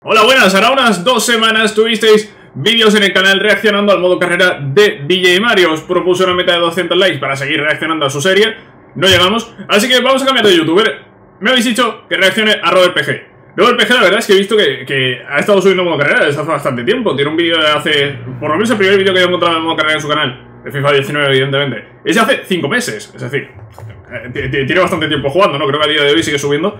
Hola, buenas, hará unas 2 semanas tuvisteis vídeos en el canal reaccionando al modo carrera de DJ Mario. Os propuse una meta de 200 likes para seguir reaccionando a su serie. No llegamos, así que vamos a cambiar de youtuber. Me habéis dicho que reaccione a Robert PG. Robert PG, la verdad es que he visto que ha estado subiendo modo carrera desde hace bastante tiempo. Tiene un vídeo de hace, por lo menos el primer vídeo que he encontrado en modo carrera en su canal, de FIFA 19 evidentemente, es de hace 5 meses. Es decir, tiene bastante tiempo jugando, ¿no? Creo que a día de hoy sigue subiendo.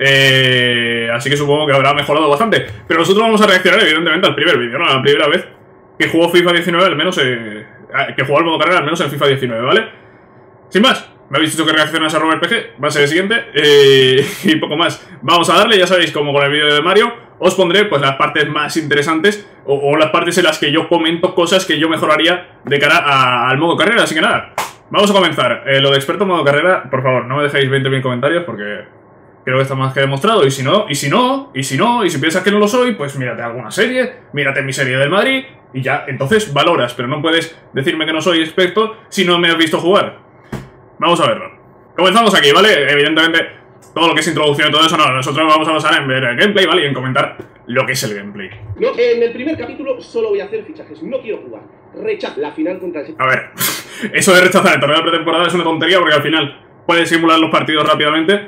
Así que supongo que habrá mejorado bastante. Pero nosotros vamos a reaccionar evidentemente al primer vídeo, ¿no? A la primera vez que jugó FIFA 19, al menos que jugó al modo carrera, al menos en FIFA 19, ¿vale? Sin más, me habéis dicho que reaccionas a Robert PG, va a ser el siguiente, y poco más. Vamos a darle, ya sabéis, como con el vídeo de Mario, os pondré pues las partes más interesantes o las partes en las que yo comento cosas que yo mejoraría de cara al modo carrera. Así que nada, vamos a comenzar. Lo de experto en modo carrera, por favor, no me dejéis 20.000 comentarios porque creo que está más que demostrado. Y si piensas que no lo soy, pues mírate alguna serie, mírate mi serie del Madrid y ya, entonces valoras. Pero no puedes decirme que no soy experto si no me has visto jugar. Vamos a verlo. Comenzamos aquí, ¿vale? Evidentemente, todo lo que es introducción y todo eso, no, nosotros vamos a basar en ver el gameplay, ¿vale? Y en comentar lo que es el gameplay. No, en el primer capítulo solo voy a hacer fichajes, no quiero jugar. Rechazo la final contra el... A ver, eso de rechazar el torneo de pretemporada es una tontería porque al final puedes simular los partidos rápidamente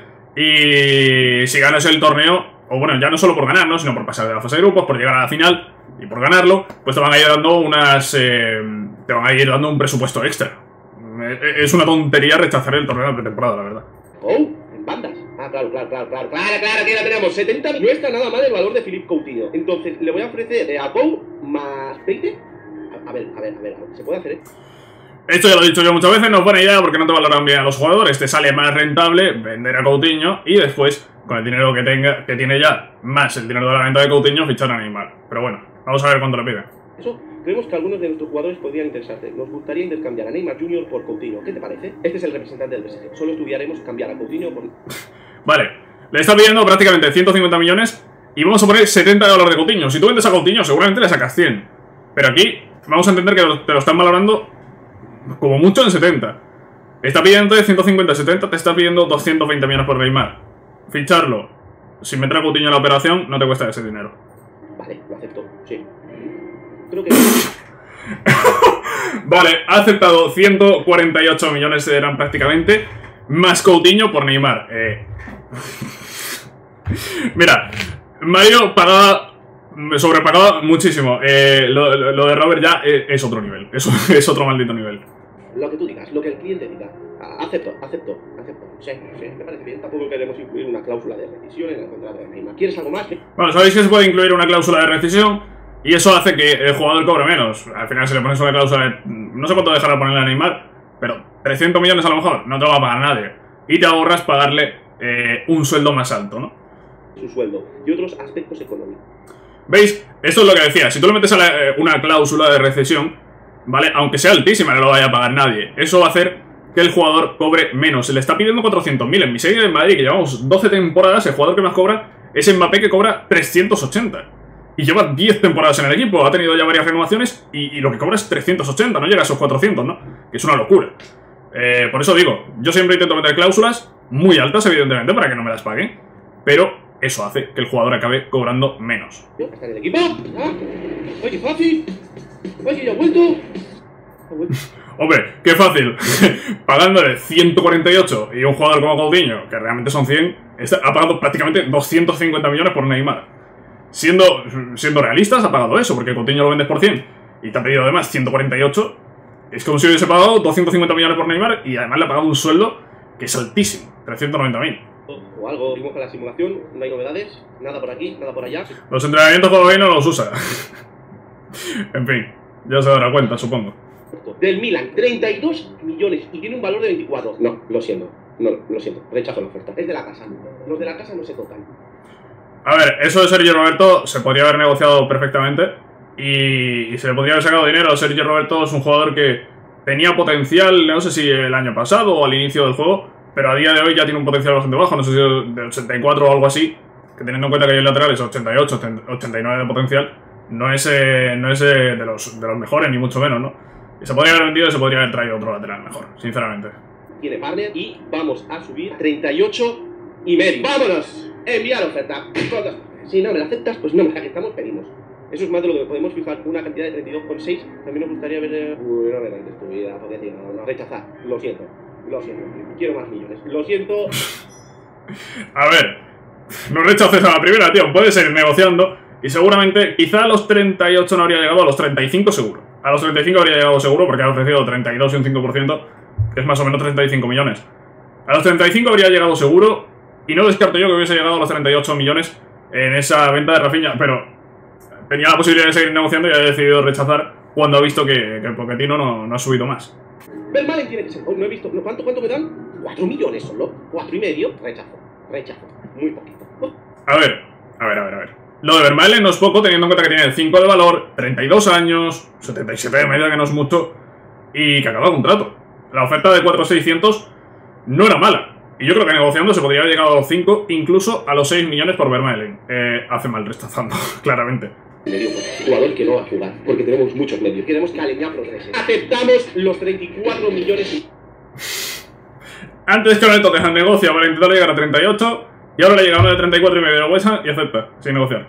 y si ganas el torneo, o bueno, ya no solo por ganar, ¿no? Sino por pasar de la fase de grupos, por llegar a la final y por ganarlo, pues te van a ir dando te van a ir dando un presupuesto extra. Es una tontería rechazar el torneo de pretemporada, la verdad. Oh, en bandas. Ah, claro, que la tenemos. 70. No está nada mal el valor de Philippe Coutinho. Entonces, le voy a ofrecer a Pou más 20. A ver, ¿se puede hacer, Esto ya lo he dicho yo muchas veces, no es buena idea porque no te valoran bien a los jugadores. Te sale más rentable vender a Coutinho y después, con el dinero que tiene ya, más el dinero de la venta de Coutinho, fichar a Neymar. Pero bueno, vamos a ver cuánto le pide. Eso, creemos que algunos de nuestros jugadores podrían interesarte. Nos gustaría intercambiar a Neymar Jr. por Coutinho. ¿Qué te parece? Este es el representante del PSG. Solo estudiaremos cambiar a Coutinho por... Vale, le está pidiendo prácticamente 150 millones y vamos a poner 70 de valor de Coutinho. Si tú vendes a Coutinho, seguramente le sacas 100. Pero aquí vamos a entender que te lo están valorando como mucho en 70. Está pidiendo de 150 a 70, te está pidiendo 220 millones por Neymar. Ficharlo sin meter a Coutinho en la operación no te cuesta ese dinero. Vale, lo acepto, sí. Creo que... Vale, ha aceptado 148 millones eran prácticamente, más Coutinho por Neymar. Mira, Mario sobrepagaba muchísimo. Lo de Robert ya es otro nivel, es otro maldito nivel. Lo que tú digas, lo que el cliente diga. Acepto. Sí, me parece bien. Tampoco queremos incluir una cláusula de rescisión en el contrato de Neymar. ¿Quieres algo más? Bueno, sabéis que se puede incluir una cláusula de rescisión y eso hace que el jugador cobre menos. Al final si le pones una cláusula de... No sé cuánto dejará ponerle a Neymar, pero 300 millones a lo mejor no te lo va a pagar nadie. Y te ahorras pagarle un sueldo más alto, ¿no? Su sueldo y otros aspectos económicos. ¿Veis? Esto es lo que decía. Si tú le metes una cláusula de recesión, ¿vale? Aunque sea altísima, no lo vaya a pagar nadie. Eso va a hacer que el jugador cobre menos. Se le está pidiendo 400.000. En mi serie de Madrid, que llevamos 12 temporadas, el jugador que más cobra es Mbappé, que cobra 380. Y lleva 10 temporadas en el equipo. Ha tenido ya varias renovaciones y lo que cobra es 380. No llega a esos 400, ¿no? Que es una locura. Por eso digo, yo siempre intento meter cláusulas muy altas, evidentemente, para que no me las paguen. Pero eso hace que el jugador acabe cobrando menos. ¿Está en el equipo? Oye, fácil. Oye, ya ha vuelto. Hombre, qué fácil. Pagándole 148 y un jugador como Coutinho, que realmente son 100, ha pagado prácticamente 250 millones por Neymar. Siendo realistas, ha pagado eso, porque Coutinho lo vendes por 100 y te ha pedido además 148. Es como si hubiese pagado 250 millones por Neymar y además le ha pagado un sueldo que es altísimo, 390.000. O algo, seguimos con la simulación, no hay novedades, nada por aquí, nada por allá. Los entrenamientos todavía no los usa. En fin, ya se dará cuenta, supongo. Del Milan, 32 millones y tiene un valor de 24. No, lo siento, rechazo la oferta. Es de la casa, los de la casa no se tocan. A ver, eso de Sergio Roberto se podría haber negociado perfectamente y se le podría haber sacado dinero. Sergio Roberto es un jugador que tenía potencial, no sé si el año pasado o al inicio del juego, pero a día de hoy ya tiene un potencial bastante bajo, no sé si de 84 o algo así, que teniendo en cuenta que el lateral es 88, 89 de potencial, no es de los mejores, ni mucho menos, ¿no? Y se podría haber vendido y se podría haber traído otro lateral mejor, sinceramente. Tiene partner y vamos a subir 38 y medio. ¡Vámonos! Enviar oferta. Si no me la aceptas, pues no me la aceptamos, pedimos. Eso es más de lo que podemos fijar una cantidad de 32,6. También nos gustaría ver... Uy, no me vendes tu vida, porque tío, no, rechazar. Lo siento. Quiero más millones. Lo siento. A ver, no rechaces a la primera, tío. Puedes seguir negociando y seguramente, quizá a los 38 no habría llegado, a los 35 seguro. A los 35 habría llegado seguro porque ha ofrecido 32 y un 5%, que es más o menos 35 millones. A los 35 habría llegado seguro y no descarto yo que hubiese llegado a los 38 millones en esa venta de Rafinha, pero tenía la posibilidad de seguir negociando y ha decidido rechazar cuando ha visto que el Pochettino no ha subido más. Vermaelen tiene que ser. Oh, no he visto. ¿Cuánto me dan? 4 millones solo. 4,5. Rechazo. Muy poquito. Oh. A ver. Lo de Vermaelen no es poco, teniendo en cuenta que tiene 5 de valor, 32 años, 77 de media, que no es mucho, y que acaba el contrato. La oferta de 4.600 no era mala. Y yo creo que negociando se podría haber llegado a los 5, incluso a los 6 millones por Vermaelen. Hace mal rechazando, claramente. Medio jugador que no va a jugar, porque tenemos muchos medios. Queremos que Aleñá progrese. Aceptamos los 34 millones. Antes que el Tottenham negocia para intentar llegar a 38, y ahora le llega uno de 34 y medio de West Ham y acepta, sin negociar.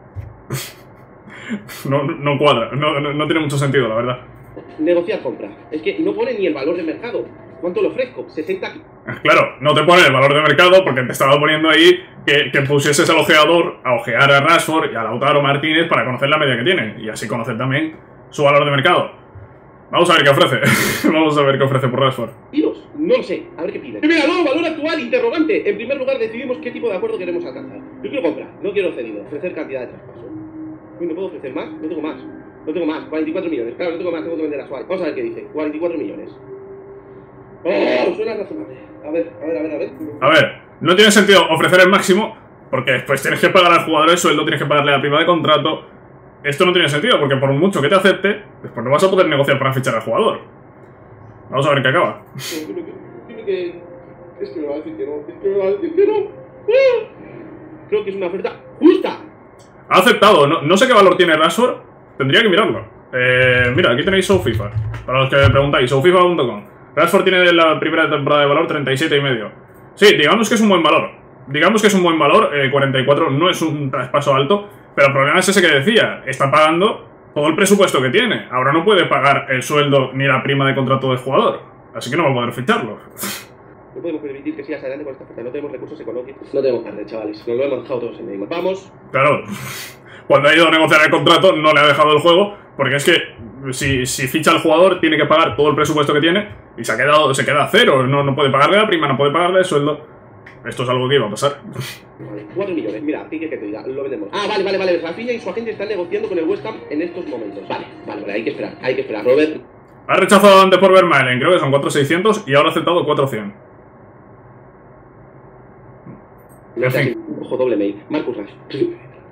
No cuadra, no tiene mucho sentido, la verdad. Negociar compra. Es que no pone ni el valor de mercado. ¿Cuánto le ofrezco? 60. Claro, no te pone el valor de mercado porque te estaba poniendo ahí que pusieses al ojeador a ojear a Rashford y a Lautaro Martínez para conocer la media que tiene y así conocer también su valor de mercado. Vamos a ver qué ofrece. Vamos a ver qué ofrece por Rashford. Tiros, no lo sé, a ver qué pide. Mira, no, valor actual, interrogante. En primer lugar decidimos qué tipo de acuerdo queremos alcanzar. Yo quiero comprar, no quiero cedido. Ofrecer cantidad de traspaso. Uy, ¿no puedo ofrecer más? No tengo más. 44 millones. Claro, no tengo más, tengo que vender a Suárez. Vamos a ver qué dice. 44 millones. Oh, suena razonable. A ver. A ver, no tiene sentido ofrecer el máximo porque después tienes que pagar al jugador el sueldo, tienes que pagarle la prima de contrato. Esto no tiene sentido porque por mucho que te acepte, después no vas a poder negociar para fichar al jugador. Vamos a ver qué acaba. Dime que... Es que me va a decir que no. Creo que es una oferta justa. Ha aceptado, no sé qué valor tiene Rashford. Tendría que mirarlo. Mira, aquí tenéis SoFifa. Para los que me preguntáis, SoFifa.com. Rashford tiene la primera temporada de valor 37,5. Sí, digamos que es un buen valor. 44 no es un traspaso alto, pero el problema es ese que decía. Está pagando todo el presupuesto que tiene. Ahora no puede pagar el sueldo ni la prima de contrato del jugador. Así que no va a poder ficharlo. No podemos permitir que sigas adelante con esta oferta. No tenemos recursos económicos. No tenemos carne, chavales. Nos lo hemos dejado todos en Neymar. Vamos. Claro. Cuando ha ido a negociar el contrato no le ha dejado el juego, porque es que si ficha al jugador tiene que pagar todo el presupuesto que tiene y se queda a cero, no puede pagarle la prima, no puede pagarle el sueldo. Esto es algo que iba a pasar. Vale, 4 millones, mira, ¿qué quieres que te diga? Lo vendemos. Ah, vale, Rafinha y su agente están negociando con el West Ham en estos momentos. Vale, hay que esperar, Robert. Ha rechazado antes por Vermaelen, creo que son 4.600 y ahora ha aceptado 4.100. En fin. Ojo, doble mail. Marcus Rashford.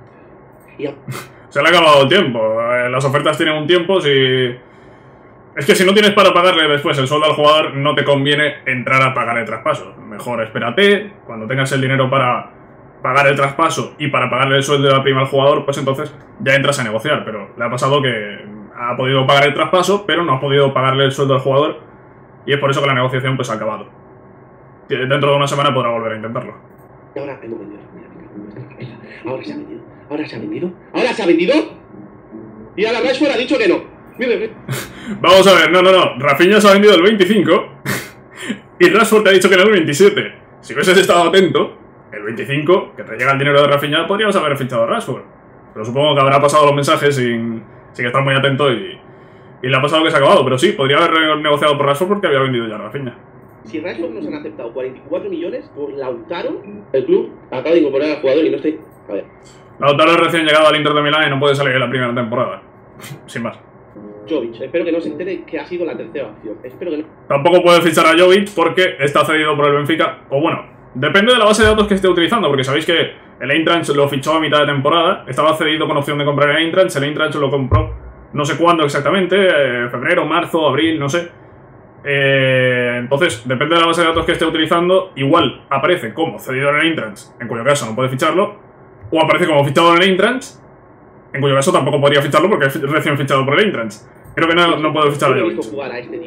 Se le ha acabado el tiempo. Las ofertas tienen un tiempo. Es que si no tienes para pagarle después el sueldo al jugador, no te conviene entrar a pagar el traspaso. Mejor espérate, cuando tengas el dinero para pagar el traspaso y para pagarle el sueldo de la prima al jugador, pues entonces ya entras a negociar. Pero le ha pasado que ha podido pagar el traspaso, pero no ha podido pagarle el sueldo al jugador y es por eso que la negociación pues ha acabado. Dentro de una semana podrá volver a intentarlo. Ahora hemos vendido. Ahora se ha vendido. Y ahora Rashford ha dicho que no. Mira. Vamos a ver, no. Rafinha se ha vendido el 25 y Rashford te ha dicho que no el 27. Si hubieses estado atento, el 25, que te llega el dinero de Rafinha, podríamos haber fichado a Rashford. Pero supongo que habrá pasado los mensajes sin estar muy atento y le ha pasado que se ha acabado. Pero sí, podría haber negociado por Rashford porque había vendido ya a Rafinha. Si Rashford nos han aceptado 44 millones por Lautaro, el club acaba de incorporar al jugador y no estoy... A ver. Lautaro es recién llegado al Inter de Milán y no puede salir en la primera temporada. Sin más. Jovic, espero que no se entere que ha sido la tercera opción. Espero que no. Tampoco puede fichar a Jovic porque está cedido por el Benfica. O bueno, depende de la base de datos que esté utilizando, porque sabéis que el Eintracht lo fichó a mitad de temporada. Estaba cedido con opción de comprar el Eintracht. El Eintracht lo compró no sé cuándo exactamente, febrero, marzo, abril, no sé. Entonces, depende de la base de datos que esté utilizando. Igual aparece como cedido en el Eintracht, en cuyo caso no puede ficharlo. O aparece como fichado en el Eintracht, en cuyo caso tampoco podría ficharlo porque es recién fichado por el Eintracht. Creo que no puedo fichar a Jovic. Yo Jovic. he visto jugar a este tío en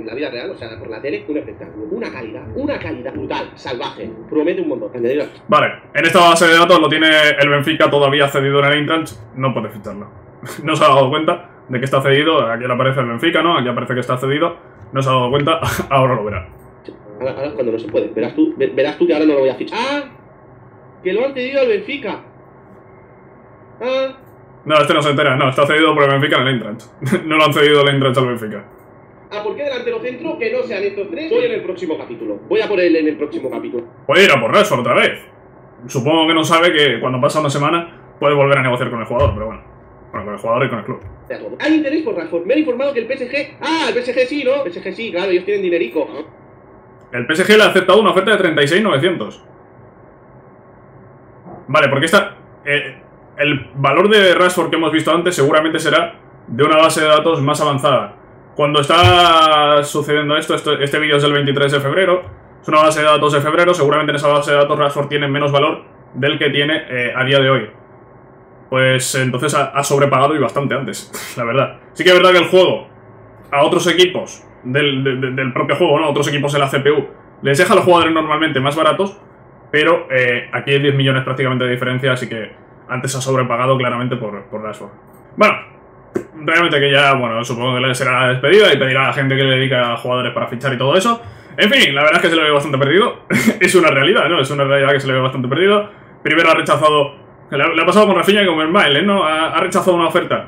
en la vida real, o sea, por la tele, un espectáculo. Una calidad brutal, salvaje. Promete un montón. Vale, en esta base de datos lo tiene el Benfica todavía cedido en el Eintracht, no puede ficharlo. No se ha dado cuenta de que está cedido, aquí le aparece el Benfica, ¿no? Aquí aparece que está cedido, no se ha dado cuenta, ahora lo verá. Ahora es cuando no se puede, verás tú que ahora no lo voy a fichar. ¡Ah! Que lo han cedido al Benfica. ¡Ah! No, este no se entera, no, está cedido por el Benfica en el Eintracht. No lo han cedido el Eintracht al Benfica. ¿Por qué delantero centro? Que no sean estos tres. Voy en el próximo capítulo. Voy a por él en el próximo capítulo. Puede ir a por Rashford otra vez. Supongo que no sabe que cuando pasa una semana puede volver a negociar con el jugador, pero bueno. Bueno, con el jugador y con el club. Hay interés por Rashford. Me han informado que el PSG... ¡Ah! El PSG sí, ¿no? El PSG sí, claro, ellos tienen dinerico. El PSG le ha aceptado una oferta de 36.900. Vale, porque el valor de Rashford que hemos visto antes seguramente será de una base de datos más avanzada. Cuando está sucediendo este vídeo es del 23 de febrero, es una base de datos de febrero, seguramente en esa base de datos Rashford tiene menos valor del que tiene a día de hoy. Pues entonces ha sobrepagado y bastante antes, la verdad. Sí que es verdad que el juego, a otros equipos del propio juego, ¿no? A otros equipos de la CPU, les deja a los jugadores normalmente más baratos, pero aquí hay 10 millones prácticamente de diferencia, así que antes ha sobrepagado claramente por Rashford. Bueno, realmente que ya, bueno, supongo que le será la despedida y pedirá a la gente que le dedica a jugadores para fichar y todo eso. En fin, la verdad es que se le ve bastante perdido. Es una realidad, ¿no? Es una realidad que se le ve bastante perdido. Primero ha rechazado... Le ha pasado con Rafinha y con Vermaelen, ¿no? Ha rechazado una oferta.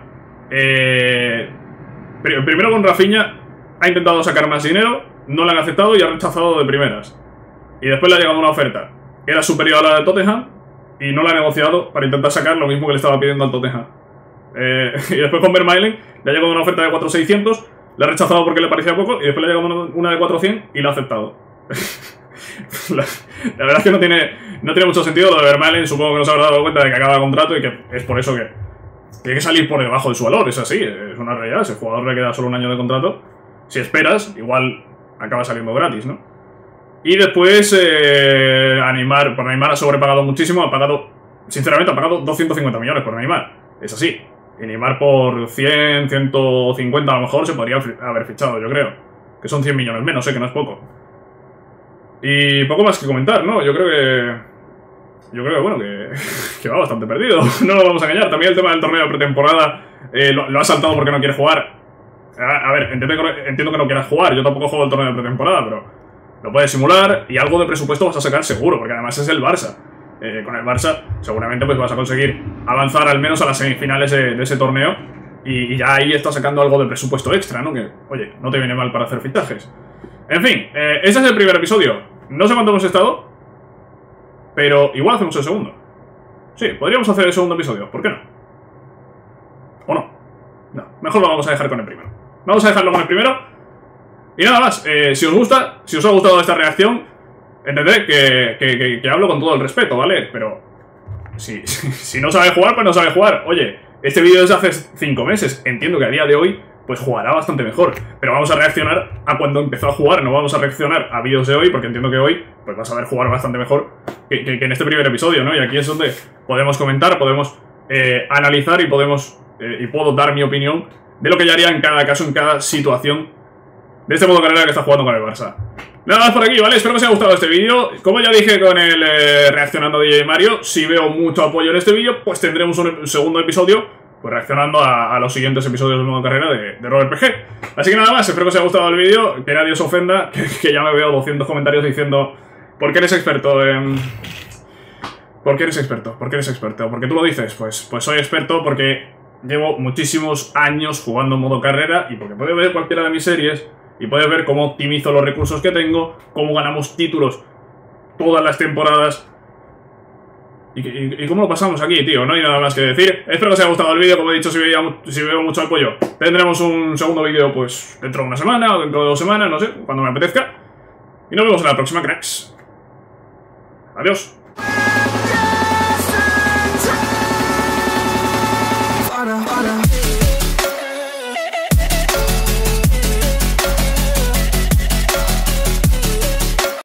Primero con Rafinha ha intentado sacar más dinero, no le han aceptado y ha rechazado de primeras. Y después le ha llegado una oferta que era superior a la del Tottenham y no la ha negociado para intentar sacar lo mismo que le estaba pidiendo al Tottenham. Y después con Vermaelen le ha llegado una oferta de 4.600, le ha rechazado porque le parecía poco y después le ha llegado una de 4.100 y la ha aceptado. La verdad es que no tiene mucho sentido lo de Vermaelen. Supongo que no se habrá dado cuenta de que acaba contrato y que es por eso que tiene que salir por debajo de su valor. Es así, es una realidad. Si el jugador le queda solo un año de contrato, si esperas, igual acaba saliendo gratis, ¿no? Y después por Neymar ha sobrepagado muchísimo. Sinceramente ha pagado 250 millones por Neymar. Es así. Y Neymar por 100, 150 a lo mejor se podría haber fichado, yo creo. Que son 100 millones menos, que no es poco. Y poco más que comentar, ¿no? Yo creo que, bueno, que va bastante perdido. No lo vamos a engañar. También el tema del torneo de pretemporada lo ha saltado porque no quiere jugar. A ver, entiendo que no quieras jugar. Yo tampoco juego el torneo de pretemporada, pero lo puedes simular y algo de presupuesto vas a sacar seguro, porque además es el Barça. Con el Barça seguramente pues vas a conseguir avanzar al menos a las semifinales de ese torneo y ya ahí estás sacando algo de presupuesto extra, ¿no? Que, oye, no te viene mal para hacer fichajes. En fin, este es el primer episodio. No sé cuánto hemos estado, pero igual hacemos el segundo. Sí, podríamos hacer el segundo episodio, ¿por qué no? ¿O no? No, mejor lo vamos a dejar con el primero. Vamos a dejarlo con el primero. Y nada más, si os ha gustado esta reacción, entended que hablo con todo el respeto, ¿vale? Pero si no sabe jugar, pues no sabe jugar. Oye, este vídeo es de hace 5 meses. Entiendo que a día de hoy pues jugará bastante mejor. Pero vamos a reaccionar a cuando empezó a jugar. No vamos a reaccionar a vídeos de hoy, porque entiendo que hoy pues vas a ver jugar bastante mejor que en este primer episodio, ¿no? Y aquí es donde podemos comentar, podemos analizar y puedo dar mi opinión de lo que yo haría en cada caso, en cada situación de este modo carrera que está jugando con el Barça. Nada más por aquí, ¿vale? Espero que os haya gustado este vídeo. Como ya dije con el reaccionando a DJ Mario, si veo mucho apoyo en este vídeo, pues tendremos un segundo episodio pues reaccionando a los siguientes episodios del modo carrera de Robert PG. Así que nada más, espero que os haya gustado el vídeo, que nadie os ofenda, que ya me veo 200 comentarios diciendo ¿por qué eres experto en...? ¿Por qué eres experto? ¿Por qué eres experto? ¿Por qué tú lo dices? Pues soy experto porque llevo muchísimos años jugando en modo carrera y porque puedes ver cualquiera de mis series y puedes ver cómo optimizo los recursos que tengo, cómo ganamos títulos todas las temporadas. ¿Y cómo lo pasamos aquí, tío? No hay nada más que decir. Espero que os haya gustado el vídeo. Como he dicho, si veo mucho apoyo, tendremos un segundo vídeo pues dentro de una semana o dentro de 2 semanas, no sé, cuando me apetezca. Y nos vemos en la próxima, cracks. Adiós.